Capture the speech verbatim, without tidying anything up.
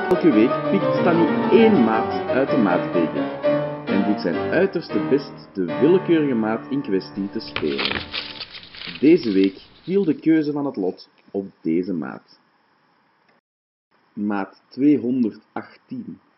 Elke week pikt Stanny één maat uit de maatbeker en doet zijn uiterste best de willekeurige maat in kwestie te spelen. Deze week viel de keuze van het lot op deze maat. Maat tweehonderdachttien.